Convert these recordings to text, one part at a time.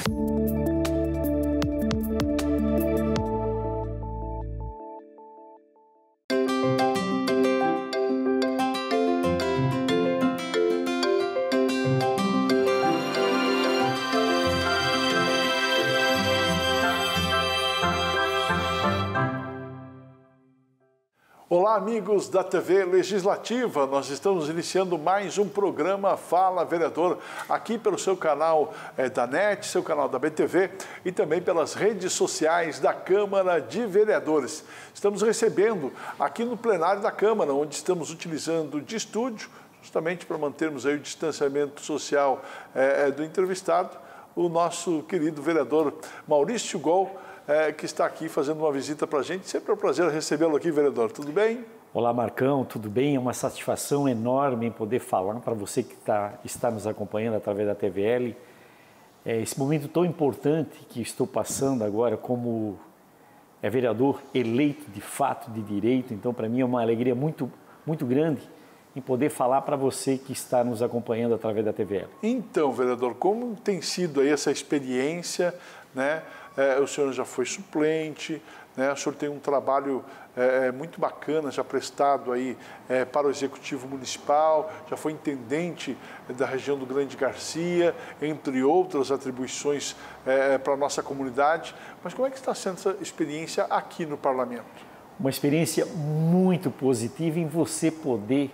Olá, amigos da TV Legislativa, nós estamos iniciando mais um programa Fala Vereador, aqui pelo seu canal da NET, seu canal da BTV e também pelas redes sociais da Câmara de Vereadores. Estamos recebendo aqui no plenário da Câmara, onde estamos utilizando de estúdio, justamente para mantermos aí o distanciamento social do entrevistado, o nosso querido vereador Maurício Gol, que está aqui fazendo uma visita para a gente. Sempre é um prazer recebê-lo aqui, vereador. Tudo bem? Olá, Marcão. Tudo bem? É uma satisfação enorme poder falar para você que está nos acompanhando através da TVL. Esse momento tão importante que estou passando agora como vereador eleito de fato, de direito. Então, para mim é uma alegria muito, muito grande em poder falar para você que está nos acompanhando através da TVL. Então, vereador, como tem sido aí essa experiência, né? O senhor já foi suplente, né? O senhor tem um trabalho muito bacana já prestado aí para o Executivo Municipal, já foi intendente da região do Grande Garcia, entre outras atribuições para a nossa comunidade. Mas como é que está sendo essa experiência aqui no Parlamento? Uma experiência muito positiva em você poder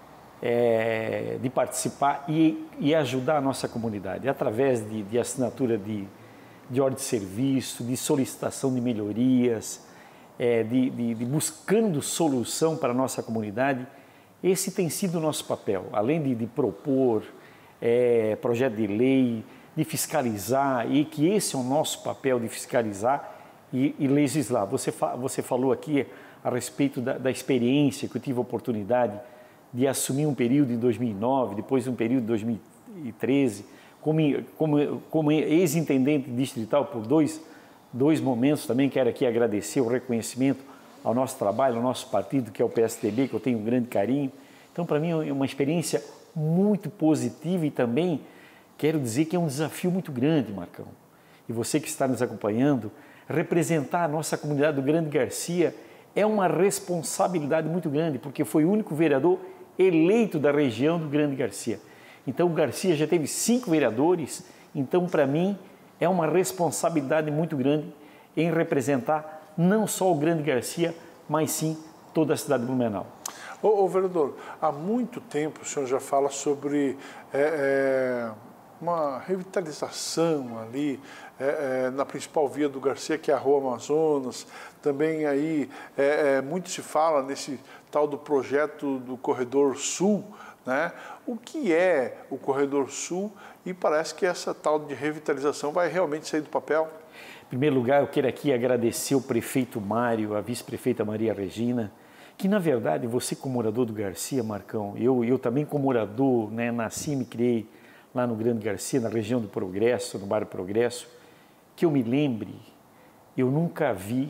de participar e ajudar a nossa comunidade, através de assinatura de ordem de serviço, de solicitação de melhorias, de buscando solução para a nossa comunidade. Esse tem sido o nosso papel, além de propor projeto de lei, de fiscalizar, e que esse é o nosso papel, de fiscalizar e legislar. Você falou aqui a respeito da experiência que eu tive a oportunidade de assumir um período em 2009, depois um período em 2013, como ex-intendente distrital por dois momentos também. Quero aqui agradecer o reconhecimento ao nosso trabalho, ao nosso partido, que é o PSDB, que eu tenho um grande carinho. Então, para mim, é uma experiência muito positiva e também quero dizer que é um desafio muito grande, Marcão. E você que está nos acompanhando, representar a nossa comunidade do Grande Garcia é uma responsabilidade muito grande, porque foi o único vereador eleito da região do Grande Garcia. Então, o Garcia já teve 5 vereadores, então, para mim, é uma responsabilidade muito grande em representar não só o Grande Garcia, mas sim toda a cidade de Blumenau. Ô, vereador, há muito tempo o senhor já fala sobre uma revitalização ali na principal via do Garcia, que é a Rua Amazonas. Também aí muito se fala nesse tal do projeto do Corredor Sul, né? O que é o Corredor Sul? E parece que essa tal de revitalização vai realmente sair do papel. Em primeiro lugar, eu quero aqui agradecer o prefeito Mário, a vice-prefeita Maria Regina, que na verdade você como morador do Garcia, Marcão, eu também como morador, né, nasci e me criei lá no Grande Garcia, na região do Progresso, no bairro Progresso, que eu me lembre, eu nunca vi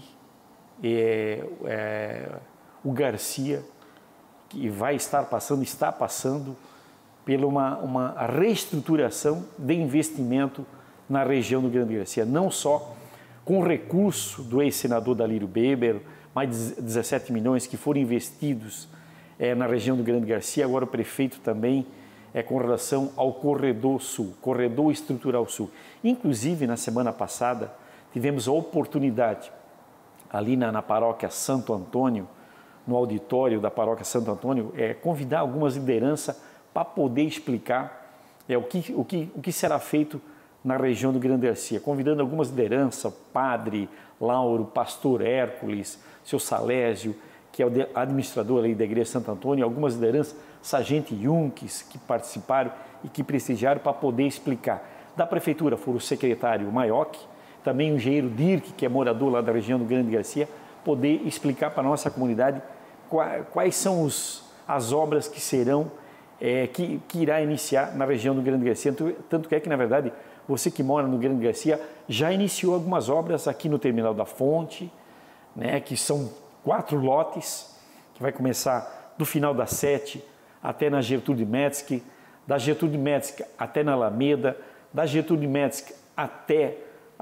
o Garcia, que está passando pela uma reestruturação de investimento na região do Grande Garcia, não só com o recurso do ex-senador Dalírio Beber, mais de 17 milhões que foram investidos na região do Grande Garcia, agora o prefeito também com relação ao Corredor Sul, Corredor Estrutural Sul. Inclusive, na semana passada, tivemos a oportunidade, ali na paróquia Santo Antônio, no auditório da paróquia Santo Antônio, convidar algumas lideranças para poder explicar o que será feito na região do Grande Garcia, convidando algumas lideranças, Padre Lauro, Pastor Hércules, seu Salésio, que é o administrador ali da Igreja Santo Antônio, algumas lideranças, Sargento Yunques, que participaram e que prestigiaram para poder explicar. Da Prefeitura foram o secretário Maioc, também o engenheiro Dirk, que é morador lá da região do Grande Garcia, poder explicar para a nossa comunidade quais são as obras que serão, que irá iniciar na região do Grande Garcia. Tanto que na verdade, você que mora no Grande Garcia já iniciou algumas obras aqui no Terminal da Fonte, né, que são 4 lotes, que vai começar do final da 7 até na Gertrude Metzger, da Gertrude Metzger até na Alameda, da Getúlio Médici até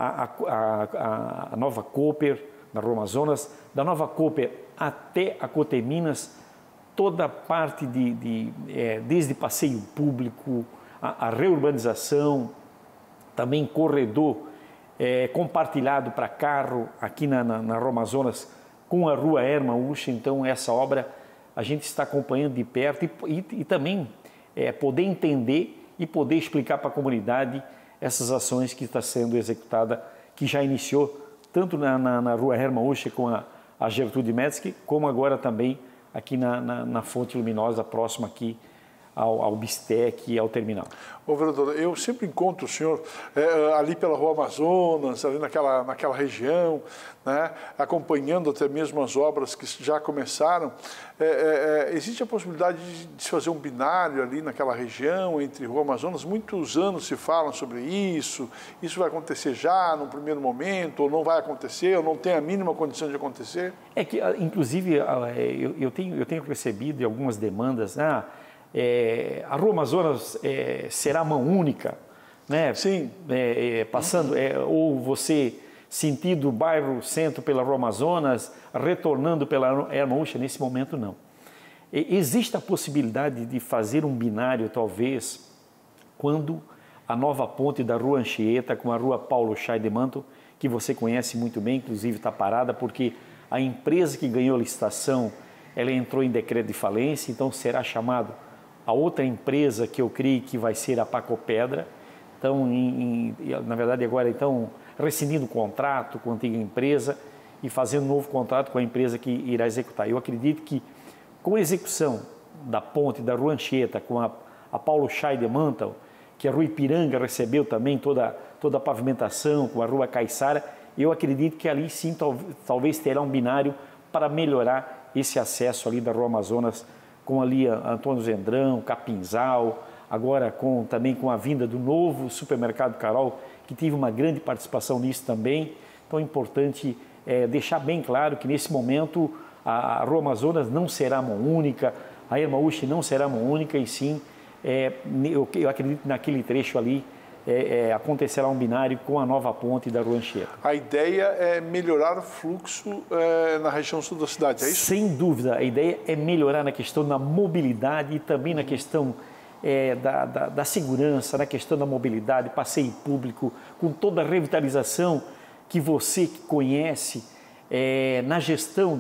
a Nova Cooper, na Rua Amazonas, da Nova Cooper até a Coteminas, toda a parte desde passeio público, a reurbanização, também corredor compartilhado para carro aqui na Rua Amazonas com a Rua Erma Ucha. Então essa obra a gente está acompanhando de perto e também poder entender e poder explicar para a comunidade essas ações que está sendo executada, que já iniciou tanto na Rua Erma Ucha com a Gertrude Médici, como agora também aqui na Fonte Luminosa, próxima aqui ao Bistec e ao terminal. Ô, vereador, eu sempre encontro o senhor ali pela Rua Amazonas, ali naquela região, né, acompanhando até mesmo as obras que já começaram. Existe a possibilidade de se fazer um binário ali naquela região, entre Rua Amazonas? Muitos anos se falam sobre isso. Isso vai acontecer já, num primeiro momento, ou não vai acontecer, ou não tem a mínima condição de acontecer? É que, inclusive, eu tenho recebido algumas demandas, a Rua Amazonas será mão única, né? Sim. Passando, ou você sentido o bairro centro pela Rua Amazonas, retornando pela Erma Ucha, nesse momento não. Existe a possibilidade de fazer um binário, talvez, quando a nova ponte da Rua Anchieta com a Rua Paulo Scheidemann, que você conhece muito bem, inclusive está parada, porque a empresa que ganhou a licitação, ela entrou em decreto de falência, então será chamado a outra empresa, que eu creio que vai ser a Pacopedra. Então, na verdade, agora então rescindindo o contrato com a antiga empresa e fazendo um novo contrato com a empresa que irá executar. Eu acredito que com a execução da ponte da Rua Anchieta com a Paulo Scheidemann, que a Rua Ipiranga recebeu também toda a pavimentação, com a Rua Caiçara, eu acredito que ali sim talvez terá um binário para melhorar esse acesso ali da Rua Amazonas, com ali Antônio Zendrão, Capinzal, agora também com a vinda do novo supermercado Carol, que tive uma grande participação nisso também. Então é importante deixar bem claro que nesse momento a Rua Amazonas não será mão única, a Erma Ucha não será mão única, e sim, eu acredito que naquele trecho ali acontecerá um binário com a nova ponte da Rua Anchieta. A ideia é melhorar o fluxo na região sul da cidade, é isso? Sem dúvida, a ideia é melhorar na questão da mobilidade e também na questão da segurança, na questão da mobilidade, passeio público, com toda a revitalização que você conhece na gestão,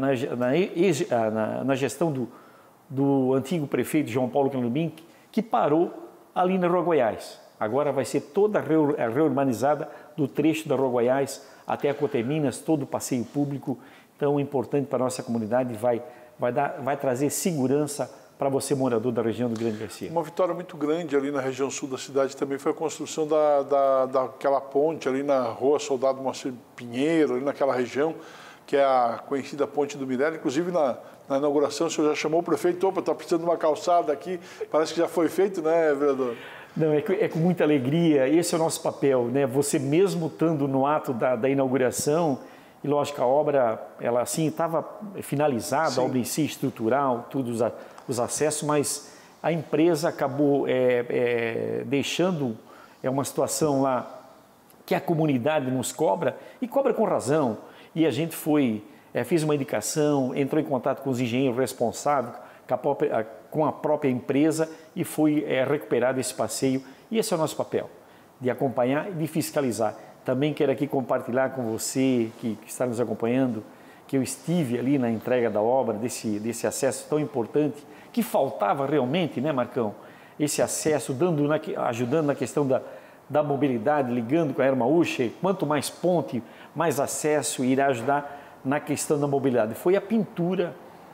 na gestão do antigo prefeito João Paulo Canubim, que parou ali na Rua Goiás. Agora vai ser toda reurbanizada do trecho da Rua Goiás até a Coteminas, todo o passeio público. Então, é importante para a nossa comunidade, vai trazer segurança para você, morador da região do Grande Garcia. Uma vitória muito grande ali na região sul da cidade também foi a construção daquela ponte ali na Rua Soldado Moacir Pinheiro, ali naquela região, que é a conhecida Ponte do Mirella. Inclusive, na inauguração, o senhor já chamou o prefeito, está precisando de uma calçada aqui, parece que já foi feito, né, vereador? Não, é com muita alegria, esse é o nosso papel, né? Você mesmo estando no ato da inauguração, e lógico, a obra, ela assim estava finalizada, sim, a obra em si estrutural, todos os acessos, mas a empresa acabou deixando uma situação lá que a comunidade nos cobra, e cobra com razão, e a gente fez uma indicação, entrou em contato com os engenheiros responsáveis, com a própria empresa, e foi recuperado esse passeio. E esse é o nosso papel, de acompanhar e de fiscalizar. Também quero aqui compartilhar com você que está nos acompanhando, que eu estive ali na entrega da obra, desse acesso tão importante, que faltava realmente, né, Marcão? Esse acesso, ajudando na questão da mobilidade, ligando com a Erma Ucha. Quanto mais ponte, mais acesso, irá ajudar na questão da mobilidade. Foi a pintura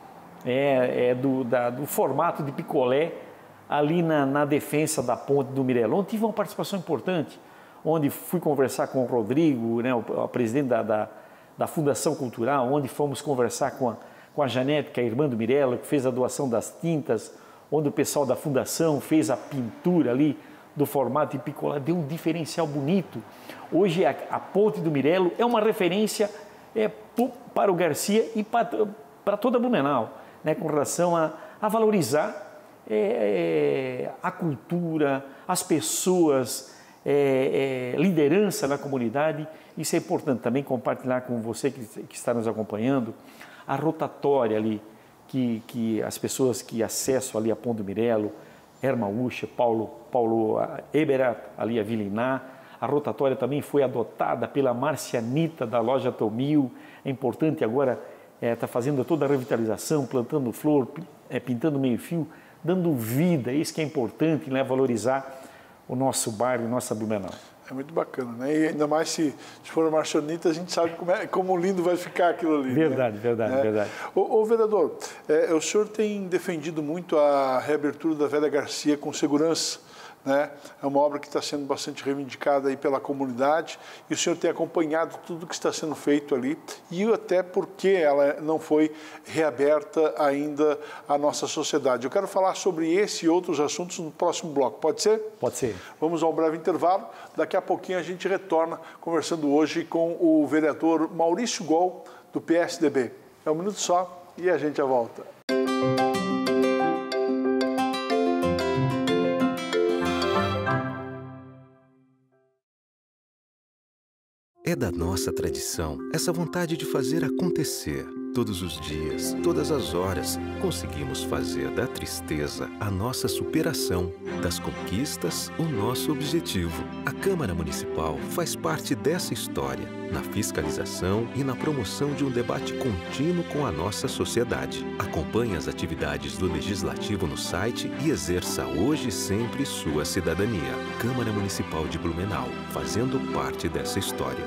do formato de picolé ali na defensa da ponte do Mirella, onde tive uma participação importante, onde fui conversar com o Rodrigo, né, o presidente da Fundação Cultural, onde fomos conversar com a Janete, que é a irmã do Mirella, que fez a doação das tintas, onde o pessoal da Fundação fez a pintura ali do formato de picolé, deu um diferencial bonito. Hoje a ponte do Mirella é uma referência para o Garcia e para toda Blumenau, né, com relação a valorizar a cultura, as pessoas, liderança na comunidade. Isso é importante também compartilhar com você que está nos acompanhando. A rotatória ali, que as pessoas que acessam ali a Ponte Mirelo, Hermaúcha, Paulo Eberat, ali a Vila Iná. A rotatória também foi adotada pela Marcianita da loja Tomil. É importante agora, está fazendo toda a revitalização, plantando flor, pintando meio-fio, dando vida. Isso que é importante, né? Valorizar o nosso bairro, nossa Blumenau. É muito bacana, né? E ainda mais se for a Marcianita, a gente sabe como lindo vai ficar aquilo ali. Verdade, né? verdade. Ô vereador, o senhor tem defendido muito a reabertura da Velha Garcia com segurança, né? É uma obra que está sendo bastante reivindicada aí pela comunidade e o senhor tem acompanhado tudo que está sendo feito ali e até porque ela não foi reaberta ainda à nossa sociedade. Eu quero falar sobre esse e outros assuntos no próximo bloco. Pode ser? Pode ser. Vamos a um breve intervalo. Daqui a pouquinho a gente retorna conversando hoje com o vereador Maurício Gol, do PSDB. É um minuto só e a gente já volta. É da nossa tradição essa vontade de fazer acontecer. Todos os dias, todas as horas, conseguimos fazer da tristeza a nossa superação, das conquistas o nosso objetivo. A Câmara Municipal faz parte dessa história, na fiscalização e na promoção de um debate contínuo com a nossa sociedade. Acompanhe as atividades do Legislativo no site e exerça hoje e sempre sua cidadania. Câmara Municipal de Blumenau, fazendo parte dessa história.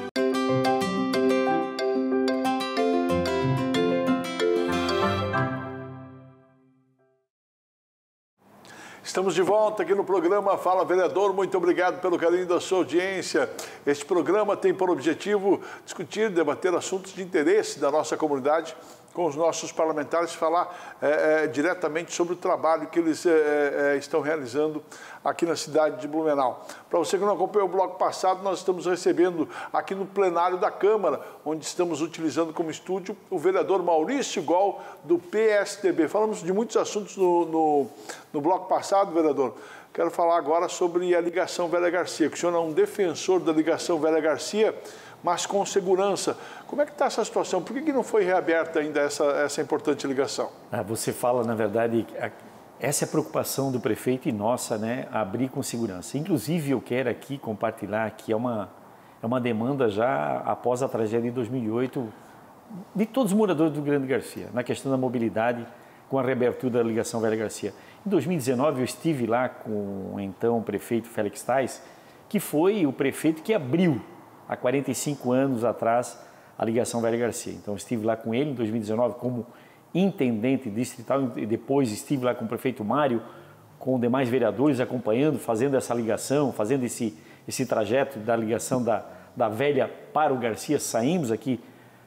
Estamos de volta aqui no programa Fala Vereador. Muito obrigado pelo carinho da sua audiência. Este programa tem por objetivo discutir, debater assuntos de interesse da nossa comunidade com os nossos parlamentares, falar diretamente sobre o trabalho que eles estão realizando aqui na cidade de Blumenau. Para você que não acompanhou o bloco passado, nós estamos recebendo aqui no plenário da Câmara, onde estamos utilizando como estúdio, o vereador Maurício Gol, do PSDB. Falamos de muitos assuntos no bloco passado, vereador. Quero falar agora sobre a ligação Velha Garcia, que o senhor é um defensor da ligação Velha Garcia, mas com segurança. Como é que está essa situação? Por que não foi reaberta ainda essa importante ligação? Você fala, na verdade, essa é a preocupação do prefeito e nossa, né? Abrir com segurança. Inclusive, eu quero aqui compartilhar que é uma demanda já após a tragédia de 2008 de todos os moradores do Grande Garcia, na questão da mobilidade com a reabertura da ligação Velha Garcia. Em 2019, eu estive lá com o então prefeito Félix Tais, que foi o prefeito que abriu há 45 anos atrás, a ligação Velha Garcia. Então, estive lá com ele em 2019 como intendente distrital e depois estive lá com o prefeito Mário, com demais vereadores acompanhando, fazendo essa ligação, fazendo esse trajeto da ligação da Velha para o Garcia. Saímos aqui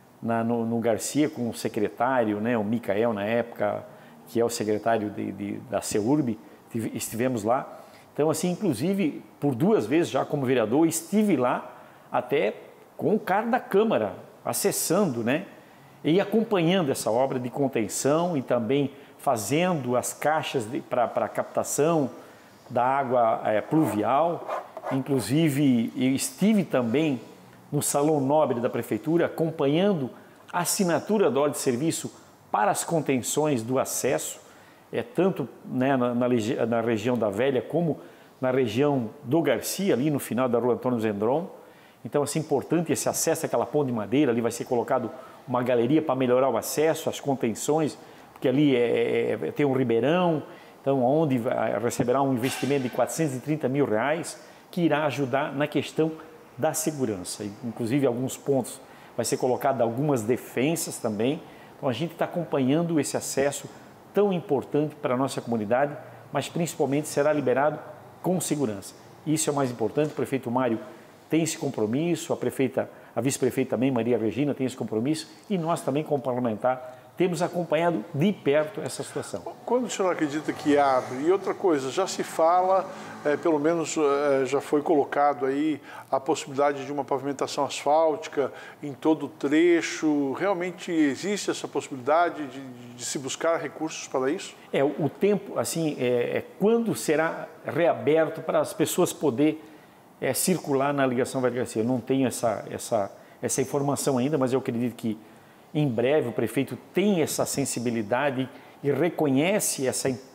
no Garcia com o secretário, né, o Micael na época, que é o secretário da CEURB, estivemos lá. Então, assim, inclusive, por 2 vezes já como vereador, estive lá até com o cara da Câmara, acessando, né? E acompanhando essa obra de contenção e também fazendo as caixas para captação da água pluvial. Inclusive, eu estive também no Salão Nobre da Prefeitura, acompanhando a assinatura da ordem de serviço para as contenções do acesso, tanto, né, na região da Velha como na região do Garcia, ali no final da rua Antônio Zendron. Então, assim, importante esse acesso àquela ponte de madeira, ali vai ser colocado uma galeria para melhorar o acesso, as contenções, porque ali tem um ribeirão, então, onde receberá um investimento de R$430 mil, que irá ajudar na questão da segurança. Inclusive, alguns pontos vai ser colocado algumas defensas também. Então, a gente está acompanhando esse acesso tão importante para a nossa comunidade, mas principalmente será liberado com segurança. Isso é o mais importante. O prefeito Mário tem esse compromisso, a vice-prefeita também, Maria Regina, tem esse compromisso, e nós também, como parlamentar, temos acompanhado de perto essa situação. Quando o senhor acredita que abre? E outra coisa, já se fala, pelo menos já foi colocado aí a possibilidade de uma pavimentação asfáltica em todo o trecho. Realmente existe essa possibilidade de se buscar recursos para isso? O tempo, assim, quando será reaberto para as pessoas poderem circular na ligação Velha Garcia. Eu não tenho essa informação ainda, mas eu acredito que em breve o prefeito tem essa sensibilidade e reconhece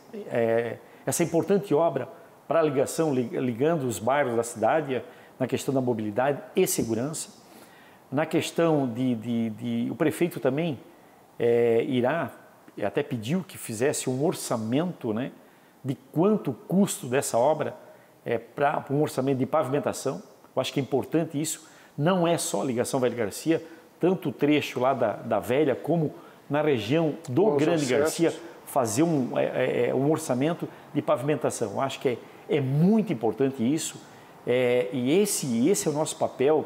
essa importante obra para a ligação, ligando os bairros da cidade, na questão da mobilidade e segurança. Na questão o prefeito também irá, até pediu que fizesse um orçamento, né, de quanto o custo dessa obra para um orçamento de pavimentação. Eu acho que é importante isso. Não é só a ligação Velha Garcia, tanto o trecho lá da Velha como na região do Grande Garcia, fazer um orçamento de pavimentação. Eu acho que é muito importante isso. E esse é o nosso papel,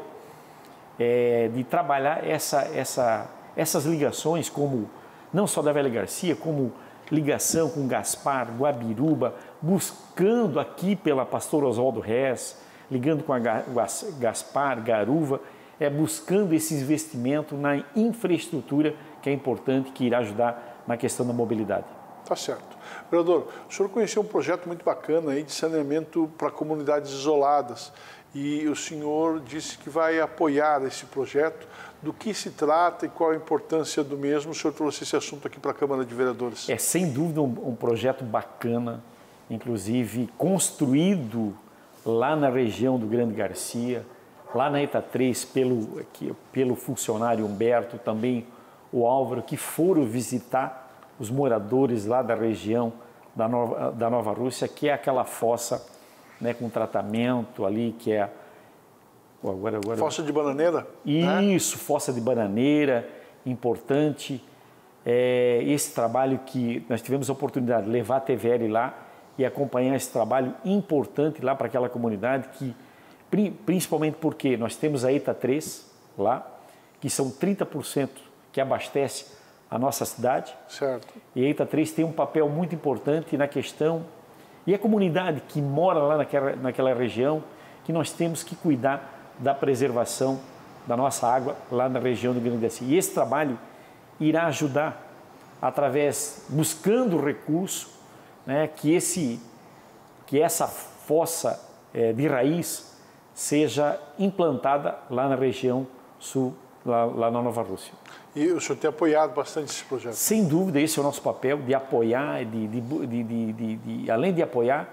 de trabalhar essas ligações, como não só da Velha Garcia, como ligação com Gaspar, Guabiruba, buscando aqui pela Pastor Oswaldo Rez, ligando com a Gaspar, Garuva, buscando esse investimento na infraestrutura que é importante, que irá ajudar na questão da mobilidade. Tá certo. Vereador, o senhor conheceu um projeto muito bacana aí de saneamento para comunidades isoladas e o senhor disse que vai apoiar esse projeto. Do que se trata e qual a importância do mesmo? O senhor trouxe esse assunto aqui para a Câmara de Vereadores. É sem dúvida um projeto bacana, inclusive construído lá na região do Grande Garcia, lá na ETA 3, pelo funcionário Humberto, também o Álvaro, que foram visitar os moradores lá da região da Nova Rússia, que é aquela fossa, né, com tratamento ali, que é... Fossa de Bananeira? Isso, né? Fossa de Bananeira, importante. Esse trabalho que nós tivemos a oportunidade de levar a TVL lá e acompanhar esse trabalho importante lá para aquela comunidade, que, principalmente porque nós temos a ETA 3 lá, que são 30% que abastece a nossa cidade. Certo. E a ETA 3 tem um papel muito importante na questão, e a comunidade que mora lá naquela região, que nós temos que cuidar da preservação da nossa água lá na região do Grande Garcia. E esse trabalho irá ajudar, buscando recurso, né, que essa fossa de raiz seja implantada lá na região sul, lá na Nova Rússia. E o senhor tem apoiado bastante esse projeto? Sem dúvida, esse é o nosso papel, de apoiar, além de apoiar,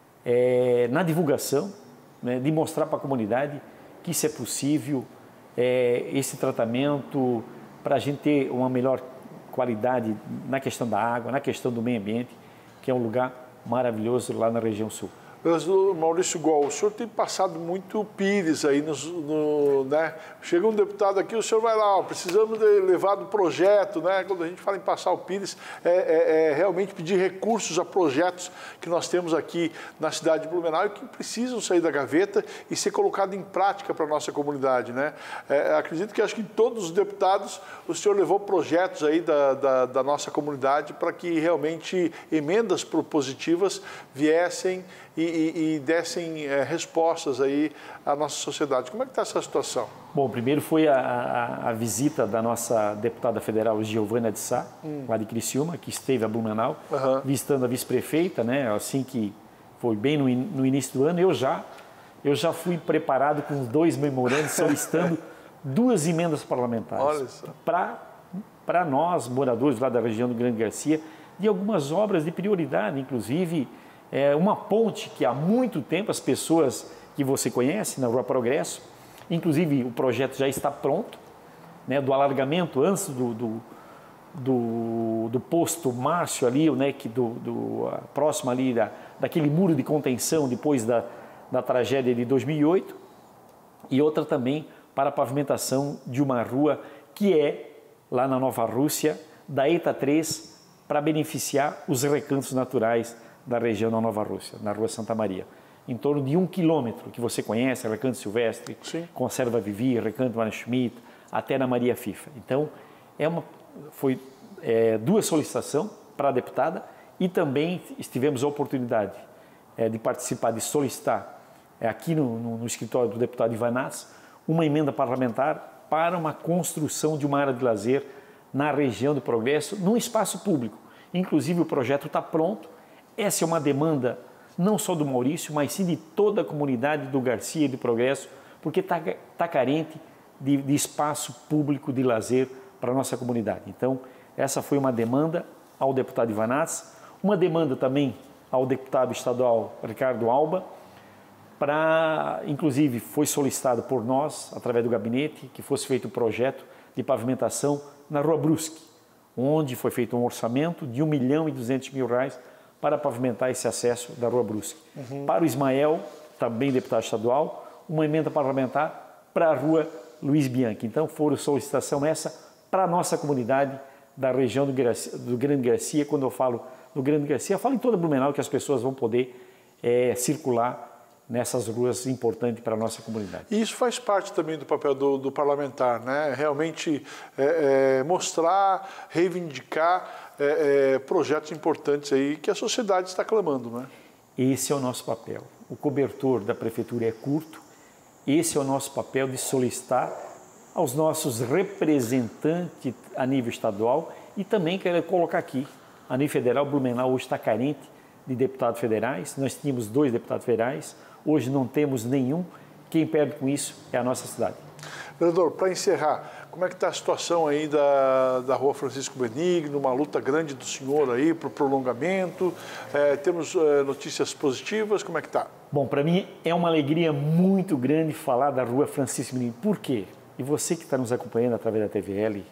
na divulgação, né, de mostrar para a comunidade que isso é possível, esse tratamento, para a gente ter uma melhor qualidade na questão da água, na questão do meio ambiente, que é um lugar maravilhoso lá na região sul. Maurício Gol, o senhor tem passado muito pires aí, né? Chega um deputado aqui, o senhor vai lá, precisamos levar do projeto, né? Quando a gente fala em passar o pires, realmente pedir recursos a projetos que nós temos aqui na cidade de Blumenau e que precisam sair da gaveta e ser colocado em prática para a nossa comunidade, né? Acredito que acho que em todos os deputados o senhor levou projetos aí da nossa comunidade para que realmente emendas propositivas viessem e dessem respostas aí à nossa sociedade. Como é que está essa situação? Bom, primeiro foi a visita da nossa deputada federal Giovana de Sá, lá de Criciúma, que esteve a Blumenau, visitando a vice-prefeita, né? Assim que foi bem no início do ano. Eu já fui preparado com 2 memorandos solicitando 2 emendas parlamentares para nós, moradores lá da região do Grande Garcia, de algumas obras de prioridade, inclusive uma ponte que há muito tempo as pessoas que você conhece na Rua Progresso, inclusive o projeto já está pronto, né, do alargamento antes do posto Márcio ali, né, próximo ali daquele muro de contenção depois da tragédia de 2008, e outra também para a pavimentação de uma rua que é lá na Nova Rússia, da ETA 3, para beneficiar os recantos naturais da região da Nova Rússia, na Rua Santa Maria. Em torno de 1 quilômetro, que você conhece, Recanto Silvestre, sim, Conserva Vivi, Recanto Ana Schmidt, até na Maria Fifa. Então, foi 2 solicitações para a deputada e também tivemos a oportunidade de participar, de solicitar aqui no escritório do deputado Ivanaz uma emenda parlamentar para uma construção de uma área de lazer na região do Progresso, num espaço público. Inclusive, o projeto está pronto. Essa é uma demanda não só do Maurício, mas sim de toda a comunidade do Garcia e do Progresso, porque está carente de espaço público de lazer para a nossa comunidade. Então, essa foi uma demanda ao deputado Ivanaz, uma demanda também ao deputado estadual Ricardo Alba, inclusive foi solicitado por nós, através do gabinete, que fosse feito um projeto de pavimentação na Rua Brusque, onde foi feito um orçamento de R$1.200.000 para pavimentar esse acesso da Rua Brusque. Para o Ismael, também deputado estadual, uma emenda parlamentar para a Rua Luiz Bianchi. Então, foi solicitação essa para a nossa comunidade da região do Grande Garcia. Quando eu falo do Grande Garcia, eu falo em toda Blumenau, que as pessoas vão poder circular nessas ruas importantes para a nossa comunidade. E isso faz parte também do papel do parlamentar, né? Realmente mostrar, reivindicar projetos importantes aí que a sociedade está clamando, né? Esse é o nosso papel. O cobertor da prefeitura é curto. Esse é o nosso papel de solicitar aos nossos representantes a nível estadual e também quero colocar aqui, a nível federal, Blumenau hoje está carente de deputados federais. Nós tínhamos 2 deputados federais, hoje não temos nenhum. Quem perde com isso é a nossa cidade. Vereador, para encerrar, como é que está a situação aí da Rua Francisco Benigno, uma luta grande do senhor aí para o prolongamento? Temos notícias positivas, como é que está? Bom, para mim é uma alegria muito grande falar da Rua Francisco Benigno. Por quê? E você que está nos acompanhando através da TVL,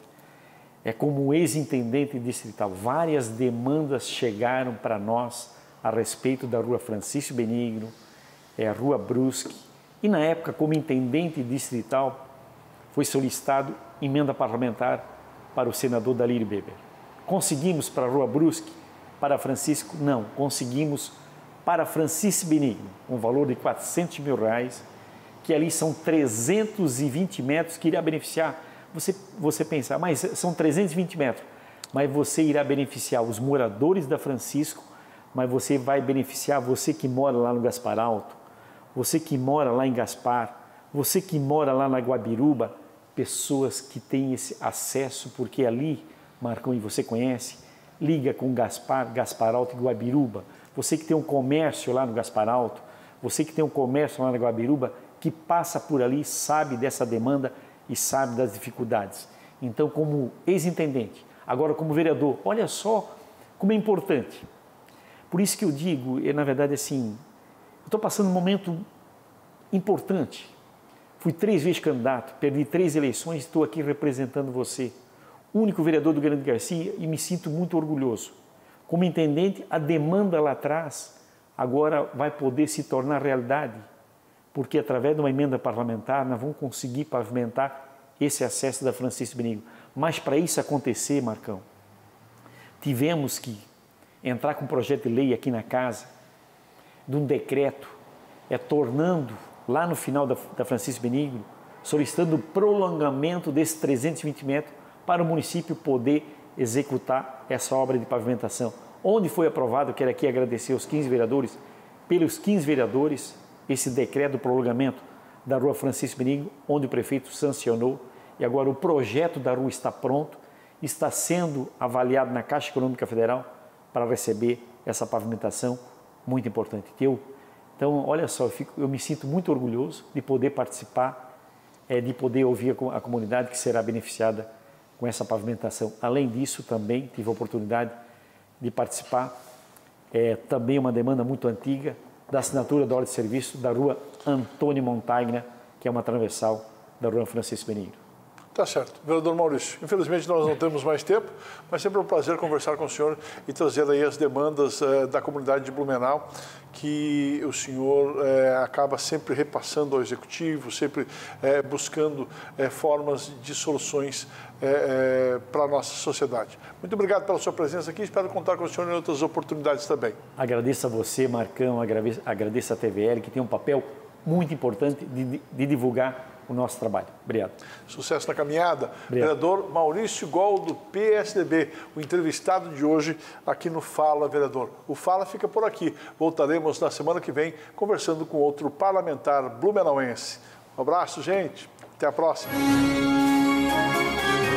como ex-intendente distrital, várias demandas chegaram para nós a respeito da Rua Francisco Benigno, a Rua Brusque, e na época, como intendente distrital, foi solicitado emenda parlamentar para o senador Dalírio Beber. Conseguimos para a Rua Brusque, para Francisco? Não, conseguimos para Francisco Benigno, um valor de R$400.000, que ali são 320 metros que irá beneficiar. Você pensa, mas são 320 metros, mas você irá beneficiar os moradores da Francisco, mas você vai beneficiar você que mora lá no Gaspar Alto, você que mora lá em Gaspar, você que mora lá na Guabiruba, pessoas que têm esse acesso, porque ali, Marcão, e você conhece, liga com Gaspar Alto e Guabiruba. Você que tem um comércio lá no Gaspar Alto, você que tem um comércio lá na Guabiruba, que passa por ali, sabe dessa demanda e sabe das dificuldades. Então, como ex-intendente, agora como vereador, olha só como é importante. Por isso que eu digo, na verdade, assim, eu estou passando um momento importante. Fui 3 vezes candidato, perdi 3 eleições, estou aqui representando você, único vereador do Grande Garcia, e me sinto muito orgulhoso. Como intendente, a demanda lá atrás agora vai poder se tornar realidade, porque através de uma emenda parlamentar nós vamos conseguir pavimentar esse acesso da Francisco Benigno. Mas para isso acontecer, Marcão, tivemos que entrar com um projeto de lei aqui na casa, de um decreto, tornando lá no final da Francisco Benigno, solicitando o prolongamento desses 320 metros para o município poder executar essa obra de pavimentação. Onde foi aprovado, quero aqui agradecer aos 15 vereadores, pelos 15 vereadores, esse decreto do prolongamento da Rua Francisco Benigno, onde o prefeito sancionou, e agora o projeto da rua está pronto, está sendo avaliado na Caixa Econômica Federal para receber essa pavimentação muito importante. Então, olha só, eu me sinto muito orgulhoso de poder participar, de poder ouvir a comunidade que será beneficiada com essa pavimentação. Além disso, também tive a oportunidade de participar, também uma demanda muito antiga, da assinatura da ordem de serviço da Rua Antônio Montagna, que é uma transversal da Rua Francisco Benigno. Tá certo. Vereador Maurício, infelizmente nós não temos mais tempo, mas sempre é um prazer conversar com o senhor e trazer aí as demandas da comunidade de Blumenau, que o senhor acaba sempre repassando ao Executivo, sempre buscando formas de soluções para a nossa sociedade. Muito obrigado pela sua presença aqui, espero contar com o senhor em outras oportunidades também. Agradeço a você, Marcão, agradeço a TVL, que tem um papel muito importante de divulgar o nosso trabalho. Obrigado. Sucesso na caminhada. Obrigado. Vereador Maurício Gol, do PSDB, o entrevistado de hoje aqui no Fala Vereador. O Fala fica por aqui. Voltaremos na semana que vem conversando com outro parlamentar blumenauense. Um abraço, gente. Até a próxima.